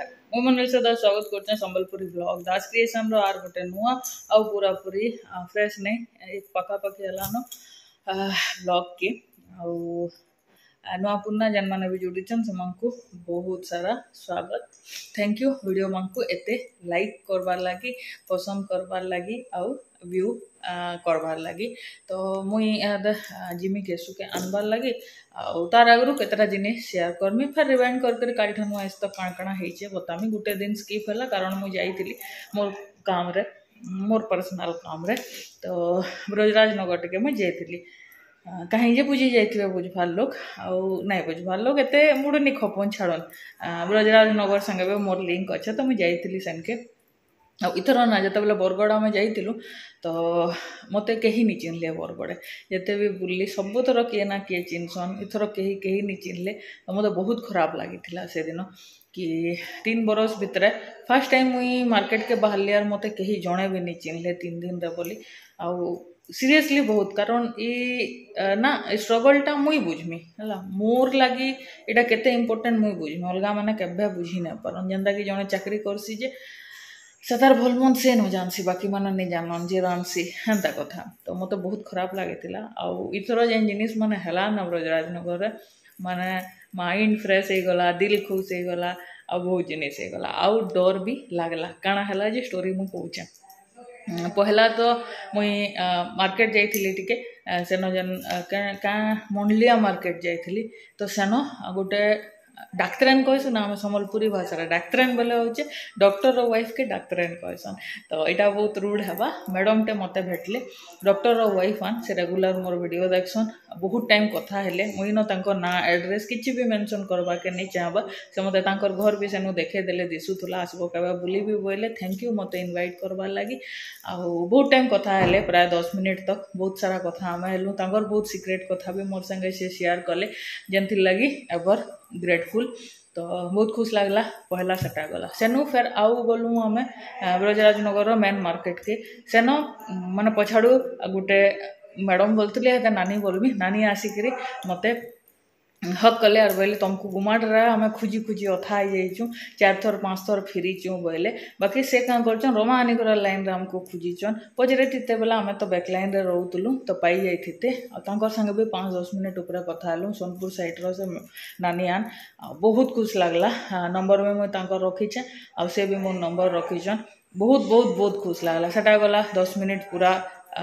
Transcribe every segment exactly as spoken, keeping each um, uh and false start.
ମୁଁ ମନରେ ସଦା ସ୍ୱାଗତ କରୁଛେ ସମ୍ବଲପୁରୀ ବ୍ଲଗ ଦାସ କ୍ରିଏସନ୍ ର ଆର୍ ଗୋଟେ ନୂଆ ଆଉ पूरा पूरी फ्रेश नहीं पाखापाखि हेलानो ब्लग के ଆଉ नुआ पुन्ना जेन मैंने भी जोड़ीछन से बहुत सारा स्वागत थैंक यू वीडियो मान को एते लाइक करवार लगी पसंद करवार लगी आउ व्यू करवार लगी तो मुई जिमी केसु के आनबार लगी आउ तार आगु केतटा जिनिस शेयर करमी फिर रिवाइंड कर काल ठनु आइस तो काण काण हेचे बतामी गुटे दिन स्किप हैला कारण मुई जाइतिली मोर काम रे मोर पर्सनल काम रे तो ब्रजराज नगर टिके मुई जाइतिली कहीं जे बुझी जाइए बुझवार लोग आउ नहीं बुझवार लोग एत मुड़नी खपन छाड़न ब्रजराज नगर संगे भी मोर लिंक अच्छे तो मुझे जाइली सेनके इथर ना जिते बेले बरगड़ आम जाइलु तो मत कहीं नहीं चिन्हले बरगड़े जिते भी बुल्ली सब थर किए ना किए चिन्हसन इथर कहीं कहीं नहीं चिन्हले तो मत बहुत खराब लगी से दिन कि तीन बरस भितर फास्ट टाइम मुई मार्केट के बाहर यार मत कहीं जड़े भी नहीं चिन्हले तीन दिन रे बोली आउ सीरियसली बहुत कारण ई ना स्ट्रगलटा मुई बुझमी है मोर लगी इटा केते इम्पोर्टेंट मुई बुझमी अलगा मैंने केबे बुझी नहीं पारन जेनता कि जड़े चाकरी करसी जे सतार भल मन से न जानसी बाकी मैंने नहीं जानन जे रानसी हेन्ता कथा तो मत बहुत खराब लगी आउ इथर जेन जिनिस माने हला ना ब्रजराज नगर माने माइंड फ्रेश हो गला दिल खुश हो गला आ बहुत जिनिस हो गला आउ डर भी लागला काना हला जे स्टोरी मु कहूचे पहला तो मुई मार्केट जाइली टिके सेन जेन क्या मंडलिया मार्केट जाइली तो सेन गोटे डाक्तरान कहसन आम सम्बलपुरी भाषा डाक्तरान बोले हूँ डॉक्टर वाइफ के डाक्तरान कहसन तो यहाँ बहुत रूढ़ है मैडम टे मत भेटले डॉक्टर वाइफ आन से रेगुलर मोर वीडियो देखसन बहुत टाइम कथा हेले मुई न तांको ना एड्रेस किसी भी मेंशन करवा के नहीं चाहबा से मते तांकर घर भी सेनु देखे देले दिसुथुला आसबो केबे बुली भी बोले थैंक यू मते इनवाइट करवा लगी आ बहुत टाइम कथा हेले प्राय दस मिनिट तक बहुत सारा कथा आम हेलु तांकर बहुत सिक्रेट कथा भी मोर संगे से शेयर कले जेनथि लगी एवर ग्रेटफुल तो बहुत खुश लगला पहला सेटा गला सेनु फिर आउ गलु आम ब्रजराज नगर मेन मार्केट के सेन माने पछाड़ू गोटे मैडम बोलते नानी बोलमी नानी आसिक मते हक कले और बोले तुमको गुमाड़ा आम खुजी खुजी अथा हो चार थर पाँच थर फिरीचु बोले बाकी से क्या कर रोमा आनिकर लाइन रे आमको खुजीचन पचरे थीते बेला आम तो बैक लाइन रे रोलु तो पाई जाइते संगे भी पाँच दस मिनट उपर कथा हलु सोनपुर साइड रो से नानी आन बहुत खुश लगला नंबर में मुझे रखीचे आ से भी मोर नंबर रखीचन बहुत बहुत बहुत खुश लगला सेटा गला दस मिनिट पूरा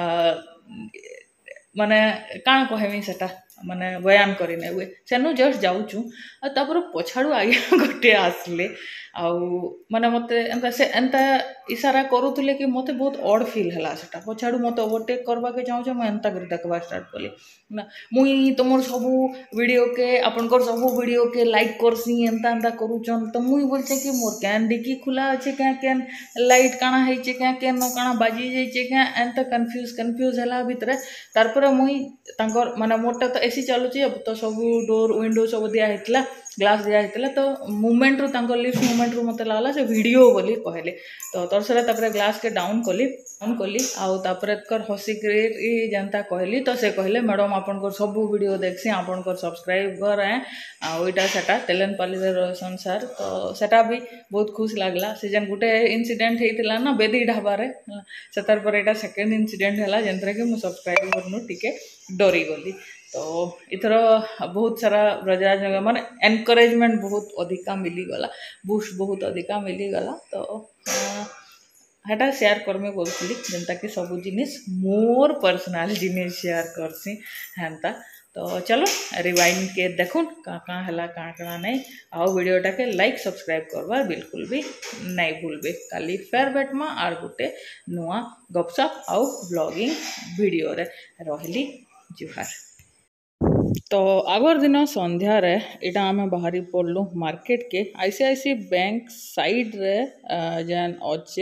माने काण कहमी सेटा माने बयान करने हुए सेनु जस्ट जाऊँ तापर पछाड़ू आगे गोटे आसले आउ माने मत एंता से एंता इशारा करूले कि मत बहुत ऑड फील है सेटा पछाड़ू मत ओवरटेक करवा के चाहूँ मुझे एंता कर देखा स्टार्ट कली ना मुई तुम सबू वीडियो के आपनकर सबू वीडियो के लाइक करसी एंता एंता करूचन तो मुई बोलचे कि मोर कैन डिकी खुला अच्छे क्या कैन लाइट काना है क्या कैन काना बाजी जाइए क्या एंता कन्फ्यूज कन्फ्यूज है भितर तार मुई तांकर माने मोरटा तो एसी चलुची अब तो सब डोर विंडो सब दिया होता ग्लास दिया होता तो मुवमेंट रू लिफ्ट मुवमेंट रू मत लगला से वीडियो बोली कहले तो तरसरे तापर ग्लास के डाउन कली ऑन कली आउ तापर कर हसिक जनता कहली तो से कहले मैडम आपनकर सब वीडियो देखसी आपनकर सब्सक्राइबर है आईटा सेटा तेलेनपाली रहसन सर तो सेटा भी बहुत खुश लगला से जन गोटे इनसीडेंट होता ना बेदी ढाबारे से तार पर एटा सेकेंड इनसीडेंट है जेनथरे कि मु सब्सक्राइबर नु टिके डरी गली तो इथर बहुत सारा ब्रजराज नगर माने एनकरेजमेंट बहुत अधिका मिलीगला बूस्ट बहुत अधिका मिलीगला तो हेटा शेयर करमे बोलती जेनता कि सब जिनिस मोर पर्सनल जिनिस शेयर करसी हेन्ता तो चलो रिवाइंड के देखुन कहाँ कहाँ है कहाँ कहाँ नहीं आओ वीडियोटा के लाइक सब्सक्राइब करवार बिल्कुल भी नहीं भूलबे काली फेर बेटमा आर गोटे नुआ गपसप आउ ब्लॉगिंग वीडियो रे रहली जुहार तो आगर दिन संध्यार इटा आम बाहरी पड़लु मार्केट के आईसीआईसी बैंक साइड रे जेन अच्छे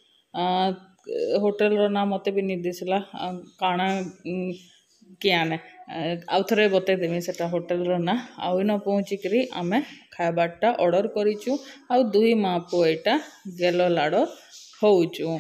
होटल रो नाम मत भी नहीं दिसला काना किआने आउ थे बतईदेमी से होटेल ना आउ इन पहुँचिक आम खाबाटा ऑर्डर करूँ आ दुई माँ पुओ यहाँ गेल लाड़ होचु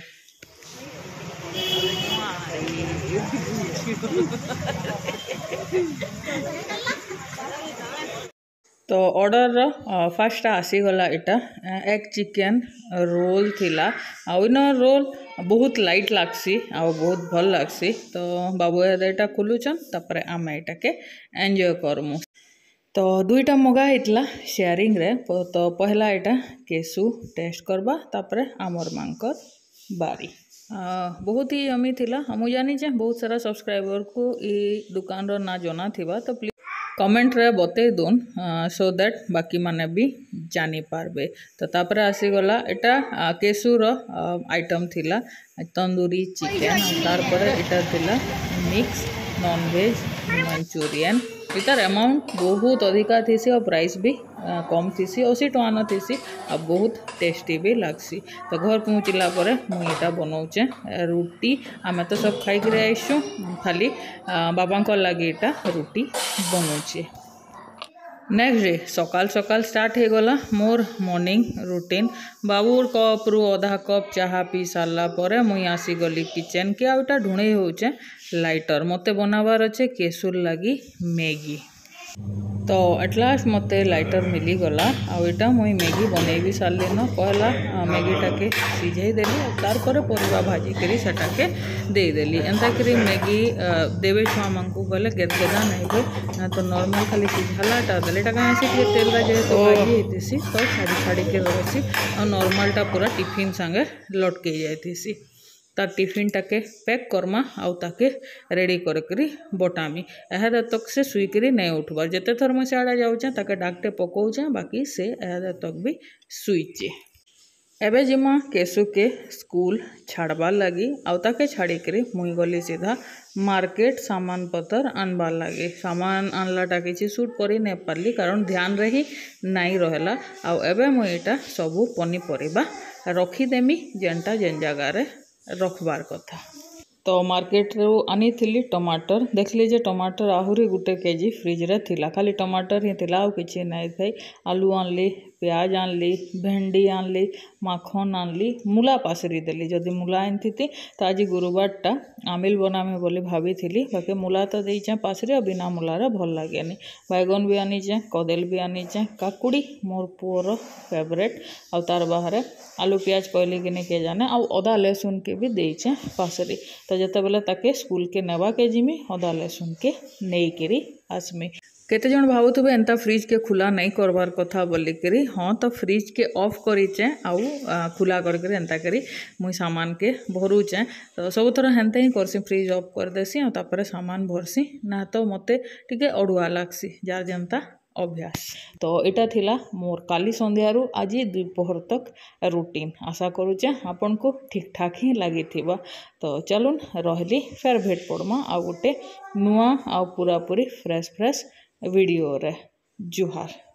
तो ऑर्डर फास्ट आसीगला इटा एग चिकेन रोल थिला आउ इन रोल बहुत लाइट लागसी आउ बहुत भल लागसी। तो बाबू एटा खुलुचन तापर आम एटा के एंजॉय करमु। तो दुईटा मगा होता शेयरिंग रे। तो पहला एटा केसु टेस्ट करबा तापर आमर मांकर बारी आ, बहुत ही यमी थिला। हम जानी बहुत सारा सब्सक्राइबर को ये दुकान रो ना जना थिबा तो प्लीज कमेंट रे बते दून सो दैट बाकी माने भी जानी पारबे। तो तापर आसीगला एटा केसुर आइटम थिला तंदूरी चिकेन तार पर एटा थिला मिक्स नॉन वेज मंचूरियन। इतार अमाउंट बहुत अधिका थीसी और प्राइस भी आ, कम थीसी अशी टଙ୍କା न थीसी आ बहुत टेस्टी भी लागसी। तो घर पहुँचला पर मुझे बनाऊे रुटी आम तो सब खाई आईसु खाली बाबा लगे इटा रुटी बनाऊे। नेक्स्ट डे सकाल सकाल स्टार्ट हो गला मोर मॉर्निंग रूटीन। बाबूर कप रु आधा कप चाहा पी सारा पर मुई आसी गली किचन के आउटा ढूंढे होचे लाइटर मते बनाबार अच्छे केसुर लगी मैगी। तो एट लास्ट मते लाइटर मिली गला आईटा मुई मैगी बनै भी सारे न पहला मैगीटा के सीझे देली तार पर परिवा भाजी करी सेटा के दे देली एंता करी मैगी देवे छुआ मांकु बोले गेदगेदा नहीं हुए ना तो नॉर्मल खाली सीझालाटा देलेटा कहीं से तेल जे तो भाजी होतीसी तो छाड़ी छाड़ी के रहसी और नॉर्मलटा पूरा टिफिन संगे लटके जातीसी। तार टिफिन टाके पैक करमा आउ ताके रेडी करकरी बटामी एहादे तक से सुईकरी नहीं उठबार जेते थर मुझे सियाड़ा जाऊचे ताके डाकटे पकाऊचे बाकी से एहादे तक भी सुईचे। एबे जिमा केसु के स्कूल छाड़बार लगी आउ ताके छाड़ी करी मुई गली सीधा मार्केट सामान पतर आनबार लगे। सामान आनलाटा किसी सूट करी नहीं पारली कारण ध्यान रही नहीं रहला आउ एबे मुई एटा सबू पनीपरिबा रखीदेमी जेनटा जेन जगार रखबार कथा। तो मार्केट रू आनी थी टमाटर देखली जे टमाटर आहुरी गुटे केजी फ्रिज रे थिला खाली टमाटर ही थिला आउ किछि नहीं थई। आलू आनली प्याज आनली भेंडी आनली माखन आनली मूला पासरी देली जदि मूला आनी थी तो आज गुरुवारटा आमिल बनामे बोली भाभी थी बाकी मूला तो देचे पासरी और बिना मूलार भल लगे बैगन भी आनीचे कदेल भी आनीचे काकुड़ी मोर पुअर फेवरेट आउ तार बाहर आलू प्याज कहली कि नहीं के जाने आउ अदा लहसुन के भी देचे पासरी। तो जिते बेले ताके स्कूल के नेबा के जिमी अदा लहसुन के नहीं करी आसमी। केते जन भावुथबे एंता फ्रिज के खुला नहीं करबार कथा बोलिकरी हाँ तो फ्रिज के ऑफ करीचे आउ खुला करके एंता करी मुई सामान के भरुचे। तो सब थर हेन्ते ही करसी फ्रिज ऑफ कर देसी और तापर सामान भरसी ना तो मते टिके अड़ुआ लागसी जार जनता अभ्यास। तो इटा थिला मोर काली संध्यारू आज दुपहर तक रूटीन आशा करुचे आपन को ठीक ठाक ही लगी थिबा। तो चलुन रहली फेर भेट पड़मा आ गोटे नुआ आ पूरा पूरी फ्रेश फ्रेश वीडियो रे। जुहार।